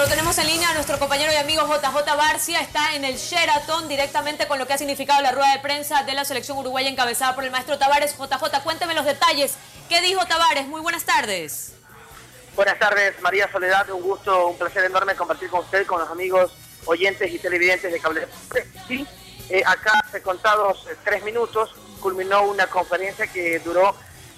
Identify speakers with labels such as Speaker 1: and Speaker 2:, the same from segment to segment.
Speaker 1: Lo tenemos en línea a nuestro compañero y amigo JJ Barcia, está en el Sheraton directamente con lo que ha significado la rueda de prensa de la selección uruguaya encabezada por el maestro Tavares. JJ, cuénteme los detalles. ¿Qué dijo Tavares? Muy buenas tardes.
Speaker 2: Buenas tardes, María Soledad. Un gusto, un placer enorme compartir con usted, con los amigos oyentes y televidentes de Cable. Sí, acá hace contados 3 minutos culminó una conferencia que duró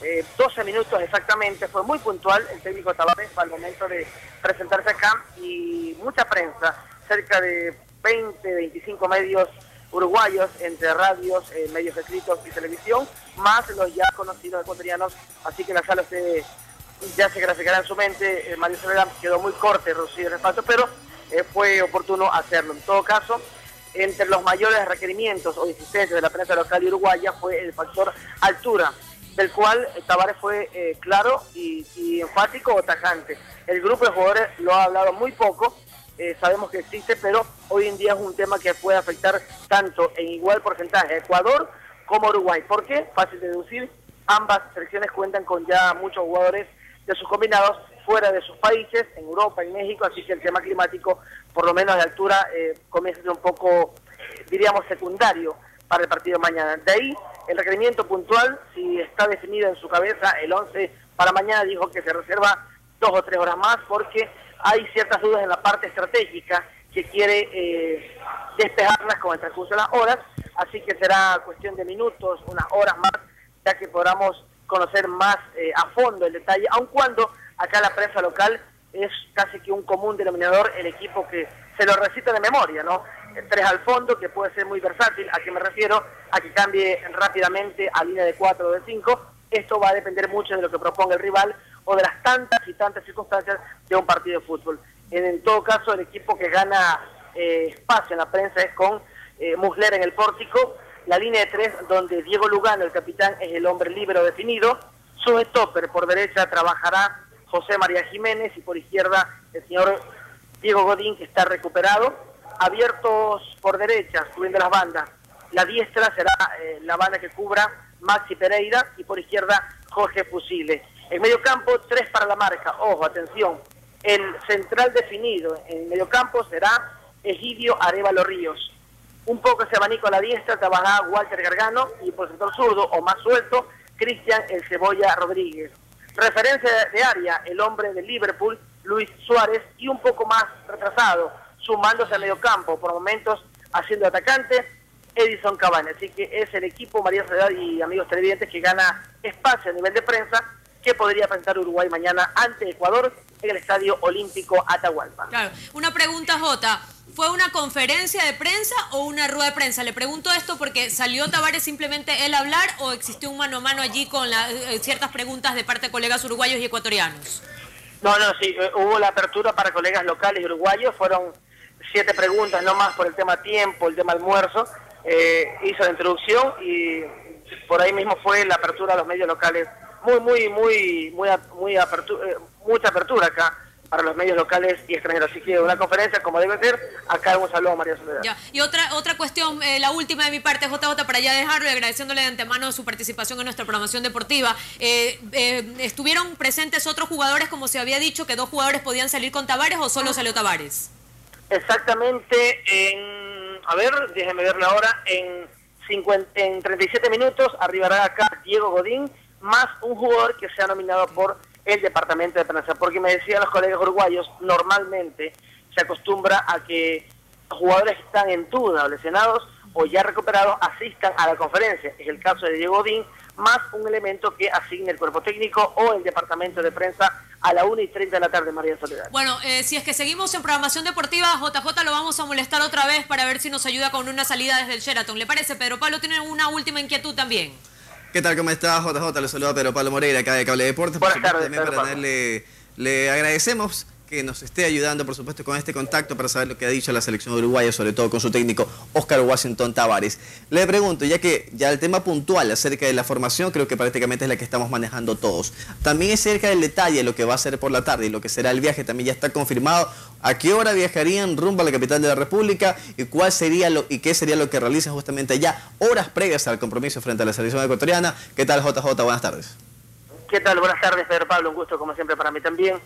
Speaker 2: 12 minutos exactamente. Fue muy puntual el técnico Tavares al momento de presentarse acá y mucha prensa, cerca de 20, 25 medios uruguayos, entre radios, medios escritos y televisión, más los ya conocidos ecuatorianos, así que la sala usted ya se graficará en su mente. María Soledad quedó muy corto, reducido el espacio, pero fue oportuno hacerlo. En todo caso, entre los mayores requerimientos o insistencias de la prensa local y uruguaya fue el factor altura, del cual Tavares fue claro y enfático o tajante. El grupo de jugadores lo ha hablado muy poco, sabemos que existe, pero hoy en día es un tema que puede afectar tanto en igual porcentaje a Ecuador como Uruguay. ¿Por qué? Fácil de deducir, ambas selecciones cuentan con ya muchos jugadores de sus combinados fuera de sus países, en Europa, en México, así que el tema climático, por lo menos de altura, comienza a ser un poco, diríamos, secundario para el partido de mañana. De ahí, el requerimiento puntual, si está definido en su cabeza el 11 para mañana, dijo que se reserva 2 o 3 horas más porque hay ciertas dudas en la parte estratégica que quiere despejarlas con el transcurso de las horas, así que será cuestión de minutos, unas horas más, ya que podamos conocer más a fondo el detalle, aun cuando acá la prensa local es casi que un común denominador el equipo que se lo recita de memoria, ¿no? 3 al fondo, que puede ser muy versátil. ¿A qué me refiero? A que cambie rápidamente a línea de 4 o de 5. Esto va a depender mucho de lo que proponga el rival o de las tantas y tantas circunstancias de un partido de fútbol. En todo caso, el equipo que gana espacio en la prensa es con Muslera en el pórtico, la línea de 3 donde Diego Lugano, el capitán, es el hombre libre definido. Su stopper por derecha trabajará José María Jiménez y por izquierda el señor Diego Godín, que está recuperado. Abiertos por derecha, cubriendo las bandas, la diestra será la banda que cubra Maxi Pereira y por izquierda Jorge Fusile. En medio campo, 3 para la marca. Ojo, atención, el central definido en medio campo será Egidio Arévalo Ríos. Un poco ese abanico a la diestra trabajará Walter Gargano y por el sector zurdo o más suelto, Cristian El Cebolla Rodríguez. Referencia de área, el hombre de Liverpool, Luis Suárez, y un poco más retrasado, sumándose al medio campo, por momentos haciendo atacante, Edison Cavani. Así que es el equipo, María Soledad y amigos televidentes, que gana espacio a nivel de prensa que podría presentar Uruguay mañana ante Ecuador en el Estadio Olímpico Atahualpa.
Speaker 1: Claro, una pregunta, Jota. ¿Fue una conferencia de prensa o una rueda de prensa? Le pregunto esto porque salió Tavares simplemente él a hablar o existió un mano a mano allí con ciertas preguntas de parte de colegas uruguayos y ecuatorianos.
Speaker 2: No, sí, hubo la apertura para colegas locales y uruguayos, fueron 7 preguntas, no más por el tema tiempo, el tema almuerzo, hizo la introducción y por ahí mismo fue la apertura a los medios locales. Mucha apertura acá para los medios locales y extranjeros. Así que una conferencia, como debe ser, acá un saludo a María Soledad.
Speaker 1: Ya. Y otra cuestión, la última de mi parte, JJ, para ya dejarlo y agradeciéndole de antemano su participación en nuestra programación deportiva. ¿Estuvieron presentes otros jugadores, como se había dicho, que 2 jugadores podían salir con Tavares o solo salió Tavares?
Speaker 2: Exactamente, a ver, déjeme ver la hora, en 37 minutos arribará acá Diego Godín, más un jugador que se ha nominado por el departamento de prensa, porque me decían los colegas uruguayos, normalmente se acostumbra a que los jugadores que están en duda o lesionados o ya recuperados asistan a la conferencia. Es el caso de Diego Godín, más un elemento que asigne el cuerpo técnico o el departamento de prensa a la 1:30 de la tarde, María Soledad.
Speaker 1: Bueno, si es que seguimos en programación deportiva, JJ lo vamos a molestar otra vez para ver si nos ayuda con una salida desde el Sheraton. ¿Le parece? Pedro Pablo tiene una última inquietud también.
Speaker 3: ¿Qué tal? ¿Cómo está, JJ? Le saluda Pedro Pablo Moreira, acá de Cable Deportes.
Speaker 2: Buenas tardes,
Speaker 3: también
Speaker 2: Pedro
Speaker 3: para le agradecemos que nos esté ayudando, por supuesto, con este contacto para saber lo que ha dicho la selección uruguaya, sobre todo con su técnico Óscar Washington Tavares. Le pregunto, ya que ya el tema puntual acerca de la formación creo que prácticamente es la que estamos manejando todos. También es cerca del detalle lo que va a ser por la tarde y lo que será el viaje también ya está confirmado. ¿A qué hora viajarían rumbo a la capital de la República y cuál sería qué sería lo que realizan justamente ya horas previas al compromiso frente a la selección ecuatoriana? ¿Qué tal, JJ? Buenas tardes.
Speaker 2: ¿Qué tal? Buenas tardes, Pedro Pablo. Un gusto, como siempre, para mí también.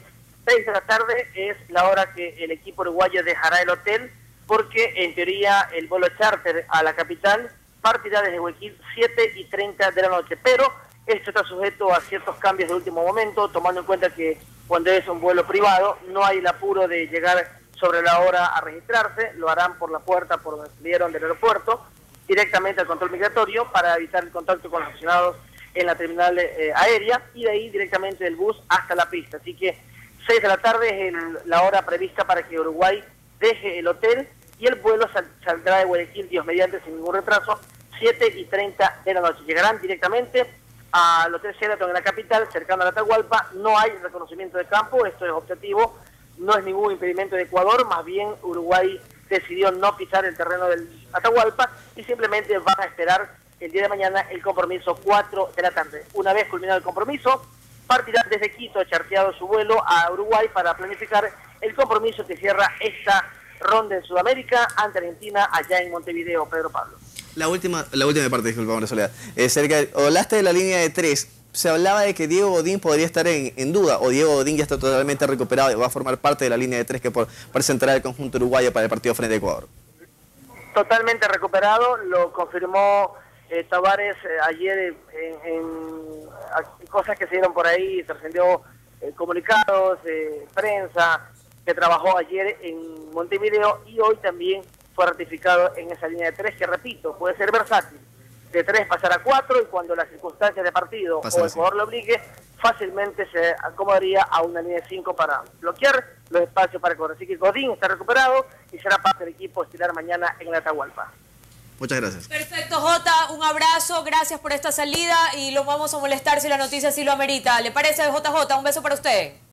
Speaker 2: 6 de la tarde es la hora que el equipo uruguayo dejará el hotel, porque en teoría el vuelo charter a la capital partirá desde Guayaquil 7:30 de la noche, pero esto está sujeto a ciertos cambios de último momento, tomando en cuenta que cuando es un vuelo privado no hay el apuro de llegar sobre la hora a registrarse, lo harán por la puerta por donde salieron del aeropuerto, directamente al control migratorio para evitar el contacto con los aficionados en la terminal aérea, y de ahí directamente del bus hasta la pista. Así que 6 de la tarde es la hora prevista para que Uruguay deje el hotel, y el vuelo saldrá de Guayaquil, Dios mediante, sin ningún retraso, 7:30 de la noche. Llegarán directamente al Hotel Sheraton en la capital, cercano a la Atahualpa. No hay reconocimiento de campo, esto es objetivo, no es ningún impedimento de Ecuador, más bien Uruguay decidió no pisar el terreno del Atahualpa y simplemente van a esperar el día de mañana el compromiso 4 de la tarde. Una vez culminado el compromiso, partirá desde Quito, charteado su vuelo a Uruguay para planificar el compromiso que cierra esta ronda en Sudamérica ante Argentina allá en Montevideo. Pedro Pablo.
Speaker 3: La última parte, disculpa, María Soledad. Hablaste de la línea de 3. Se hablaba de que Diego Godín podría estar en duda, o Diego Godín ya está totalmente recuperado y va a formar parte de la línea de 3 que presentará el conjunto uruguayo para el partido frente a Ecuador.
Speaker 2: Totalmente recuperado, lo confirmó Tavares ayer en cosas que se dieron por ahí, trascendió comunicados, prensa, que trabajó ayer en Montevideo, y hoy también fue ratificado en esa línea de 3, que repito, puede ser versátil. De 3 pasar a 4, y cuando las circunstancias de partido o Ecuador lo obligue, fácilmente se acomodaría a una línea de 5 para bloquear los espacios para Ecuador. Así que Godín está recuperado y será parte del equipo estilar mañana en la Atahualpa.
Speaker 3: Muchas gracias.
Speaker 1: Perfecto, Jota, un abrazo, gracias por esta salida y lo vamos a molestar si la noticia sí lo amerita. ¿Le parece, JJ? Un beso para usted.